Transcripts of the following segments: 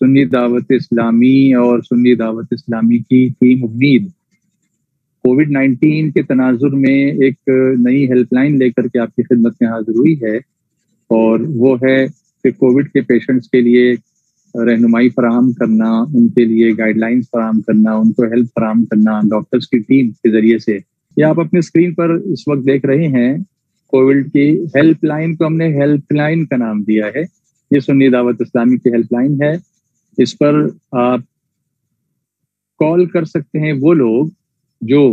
سنی دعوت اسلامی اور سنی دعوت اسلامی کی ٹیم امید کووڈ-19 کے تناظر میں ایک نئی ہیلپ لائن لے کر کے آپ کی خدمت میں حاضر ہوئی ہے، اور وہ ہے کہ کووڈ کے پیشنٹس کے لیے رہنمائی فراہم کرنا، ان کے لیے گائیڈ لائنز فراہم کرنا، ان کو ہیلپ فراہم کرنا ڈاکٹرز کی ٹیم کے ذریعے سے۔ یہ آپ اپنے اسکرین پر اس وقت دیکھ رہے ہیں، کووڈ کی ہیلپ لائن کو ہم نے ہیلپ لائن کا نام دیا ہے۔ یہ سنی دعوت اسلامی کی ہیلپ لائن ہے، اس پر آپ کال کر سکتے ہیں وہ لوگ جو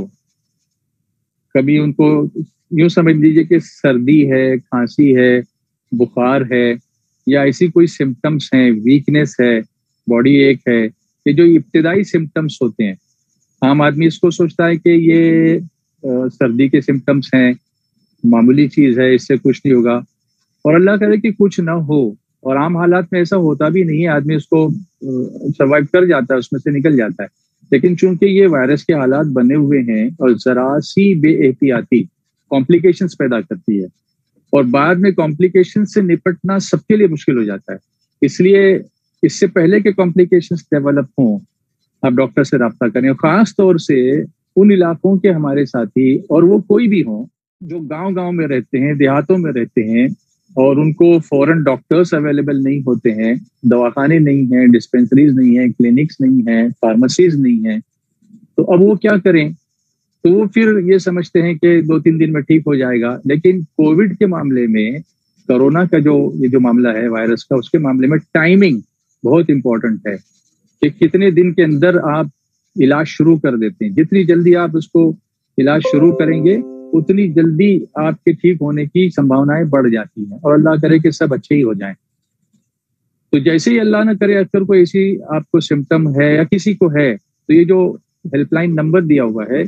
کبھی ان کو یوں سمجھ لیجیے کہ سردی ہے، کھانسی ہے، بخار ہے، یا ایسی کوئی سمٹمس ہیں، ویکنس ہے، باڈی ایک ہے، یہ جو ابتدائی سمٹمس ہوتے ہیں، عام آدمی اس کو سوچتا ہے کہ یہ سردی کے سمٹمس ہیں، معمولی چیز ہے، اس سے کچھ نہیں ہوگا، اور اللہ کرے کہ کچھ نہ ہو، اور عام حالات میں ایسا ہوتا بھی نہیں ہے، آدمی اس کو سروائیو کر جاتا ہے، اس میں سے نکل جاتا ہے۔ لیکن چونکہ یہ وائرس کے حالات بنے ہوئے ہیں اور ذرا سی بے احتیاطی کمپلیکیشنز پیدا کرتی ہے، اور بعد میں کمپلیکیشن سے نپٹنا سب کے لیے مشکل ہو جاتا ہے۔ اس لیے اس سے پہلے کہ کمپلیکیشنز ڈیولپ ہوں، آپ ڈاکٹر سے رابطہ کریں، خاص طور سے ان علاقوں کے ہمارے ساتھی، اور وہ کوئی بھی ہوں جو گاؤں میں رہتے ہیں، دیہاتوں میں رہتے ہیں، اور ان کو فوراً ڈاکٹرز اویلیبل نہیں ہوتے ہیں، دواخانے نہیں ہیں، ڈسپینسریز نہیں ہیں، کلینکس نہیں ہیں، فارمیسیز نہیں ہیں، تو اب وہ کیا کریں؟ تو وہ پھر یہ سمجھتے ہیں کہ 2-3 دن میں ٹھیک ہو جائے گا۔ لیکن کووڈ کے معاملے میں، کرونا کا یہ جو معاملہ ہے وائرس کا، اس کے معاملے میں ٹائمنگ بہت امپورٹنٹ ہے کہ کتنے دن کے اندر آپ علاج شروع کر دیتے ہیں۔ جتنی جلدی آپ اس کو علاج شروع کریں گے، اتنی جلدی آپ کے ٹھیک ہونے کی سمبھاونائیں بڑھ جاتی ہیں، اور اللہ کرے کہ سب اچھے ہی ہو جائیں۔ تو جیسے ہی اللہ نہ کرے اکثر کوئی ایسی آپ کو سمٹم ہے یا کسی کو ہے، تو یہ جو ہیلپ لائن نمبر دیا ہوا ہے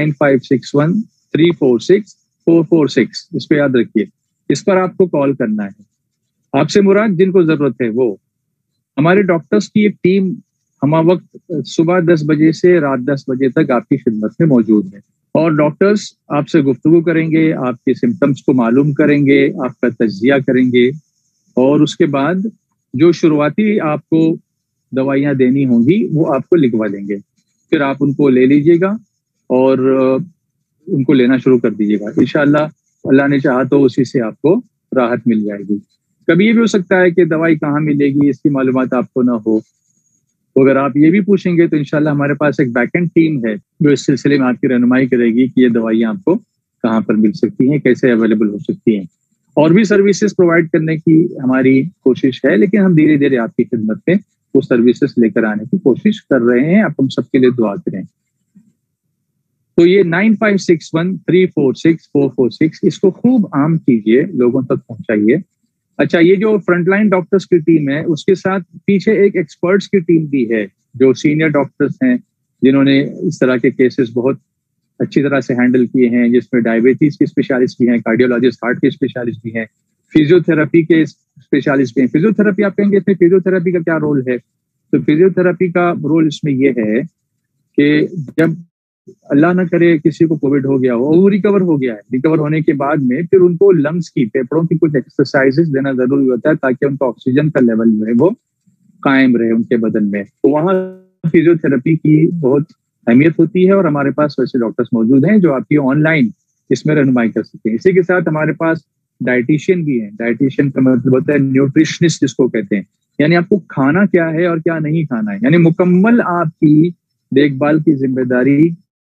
9561-346-446، اس پہ یاد رکھیے، اس پر آپ کو کال کرنا ہے۔ آپ سے مراد جن کو ضرورت ہے وہ ہمارے ڈاکٹرز کی ایک ٹیم ہمہ وقت صبح 10 بجے سے رات 10 بجے تک آپ کی خدمت میں موجود ہے، اور ڈاکٹرز آپ سے گفتگو کریں گے، آپ کے سمٹمز کو معلوم کریں گے، آپ کا تجزیہ کریں گے، اور اس کے بعد جو شروعاتی آپ کو دوائیاں دینی ہوں گی وہ آپ کو لکھوا دیں گے۔ پھر آپ ان کو لے لیجیے گا اور ان کو لینا شروع کر دیجیے گا۔ انشاءاللہ اللہ نے چاہا تو اسی سے آپ کو راحت مل جائے گی۔ کبھی یہ بھی ہو سکتا ہے کہ دوائی کہاں ملے گی اس کی معلومات آپ کو نہ ہو، تو اگر آپ یہ بھی پوچھیں گے تو انشاءاللہ ہمارے پاس ایک بیک اینڈ ٹیم ہے جو اس سلسلے میں آپ کی رہنمائی کرے گی کہ یہ دوائیاں آپ کو کہاں پر مل سکتی ہیں، کیسے اویلیبل ہو سکتی ہیں۔ اور بھی سروسز پرووائڈ کرنے کی ہماری کوشش ہے، لیکن ہم دھیرے دھیرے آپ کی خدمت میں وہ سروسز لے کر آنے کی کوشش کر رہے ہیں۔ آپ ہم سب کے لیے دعا کریں۔ تو یہ 9561-346-446 اس کو خوب عام کیجئے، لوگوں تک پہنچائیے۔ اچھا، یہ جو فرنٹ لائن ڈاکٹرز کی ٹیم ہے، اس کے ساتھ پیچھے ایک ایکسپرٹس کی ٹیم بھی ہے جو سینئر ڈاکٹرز ہیں، جنہوں نے اس طرح کے کیسز بہت اچھی طرح سے ہینڈل کیے ہیں، جس میں ڈائبٹیز کے اسپیشلسٹ بھی ہیں، کارڈیولوجسٹ، ہارٹ کے اسپیشلسٹ بھی ہیں، فزیو تھراپی کے اسپیشلسٹ بھی ہیں۔ فزیو تھراپی آپ کہیں گے اس میں فزیو تھراپی کا کیا رول ہے؟ تو فزیو تھراپی کا رول اس میں یہ ہے کہ جب اللہ نہ کرے کسی کو کووڈ ہو گیا ہو، وہ ریکور ہو گیا ہے، ریکور ہونے کے بعد میں پھر ان کو لنگس کی، پھیپھڑوں کی کچھ ایکسرسائزز دینا ضروری ہوتا ہے تاکہ ان کا آکسیجن کا لیول جو ہے وہ قائم رہے ان کے بدن میں۔ تو وہاں فزیو تھراپی کی بہت اہمیت ہوتی ہے، اور ہمارے پاس ویسے ڈاکٹرز موجود ہیں جو آپ کی آن لائن اس میں رہنمائی کر سکتے ہیں۔ اسی کے ساتھ ہمارے پاس ڈائٹیشین بھی ہیں۔ ڈائٹیشین کا مطلب ہوتا ہے نیوٹریشنسٹ جس کو کہتے ہیں، یعنی آپ کو کھانا کیا ہے اور کیا نہیں کھانا ہے، یعنی مکمل آپ کی دیکھ بھال کی ذمہ داری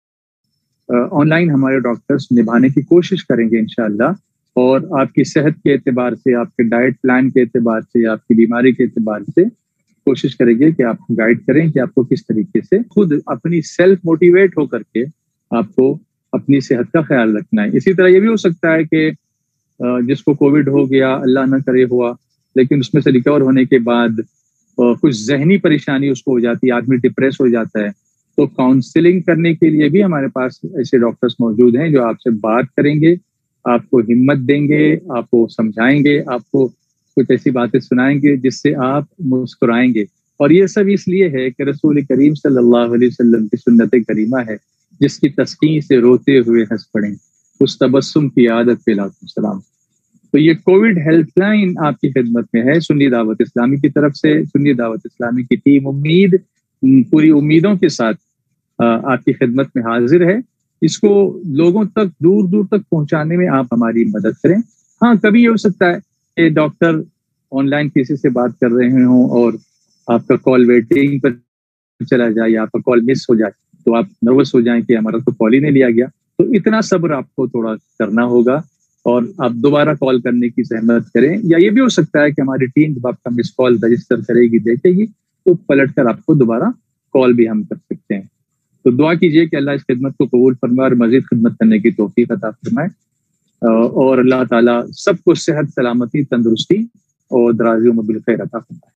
آن لائن ہمارے ڈاکٹرز نبھانے کی کوشش کریں گے انشاءاللہ، اور آپ کی صحت کے اعتبار سے، آپ کے ڈائٹ پلان کے اعتبار سے، آپ کی بیماری کے اعتبار سے کوشش کریں گے کہ آپ کو گائیڈ کریں کہ آپ کو کس طریقے سے خود اپنی سیلف موٹیویٹ ہو کر کے آپ کو اپنی صحت کا خیال رکھنا ہے۔ اسی طرح یہ بھی ہو سکتا ہے کہ جس کو کووڈ ہو گیا، اللہ نہ کرے ہوا، لیکن اس میں سے ریکور ہونے کے بعد کچھ ذہنی پریشانی اس کو ہو جاتی ہے، آدمی ڈپریس ہو جاتا ہے، تو کاؤنسلنگ کرنے کے لیے بھی ہمارے پاس ایسے ڈاکٹرز موجود ہیں جو آپ سے بات کریں گے، آپ کو ہمت دیں گے، آپ کو سمجھائیں گے، آپ کو کچھ ایسی باتیں سنائیں گے جس سے آپ مسکرائیں گے۔ اور یہ سب اس لیے ہے کہ رسول کریم صلی اللہ علیہ وسلم کی سنت کریمہ ہے، جس کی تسکین سے روتے ہوئے ہنس پڑیں، اس تبسم کی عادت پہ لاکھوں سلام۔ تو یہ کووڈ ہیلپ لائن آپ کی خدمت میں ہے سنی دعوت اسلامی کی طرف سے. سنی دعوت اسلامی کی ٹیم پوری امیدوں کے ساتھ آپ کی خدمت میں حاضر ہے. اس کو لوگوں تک دور دور تک پہنچانے میں آپ ہماری مدد کریں. ہاں کبھی یہ ہو سکتا ہے کہ ڈاکٹر آن لائن کسی سے بات کر رہے ہوں اور آپ کا کال ویٹنگ پر چلا جائے یا آپ کا کال مس ہو جائے تو آپ نروس ہو جائیں کہ ہمارا تو کال ہی نہیں لیا گیا. تو اتنا صبر آپ کو تھوڑا کرنا ہوگا اور آپ دوبارہ کال کرنے کی زحمت کریں. یا یہ بھی ہو سکتا ہے کہ ہماری ٹیم جب آپ کا مس کال رجسٹر کرے گی دیکھے گی تو پلٹ کر آپ کو دوبارہ کال بھی ہم کر سکتے ہیں. تو دعا کیجیے کہ اللہ اس خدمت کو قبول فرمائے اور مزید خدمت کرنے کی توفیق عطا فرمائے اور اللہ تعالیٰ سب کو صحت سلامتی تندرستی اور درازی عمر بالخیر عطا فرمائے.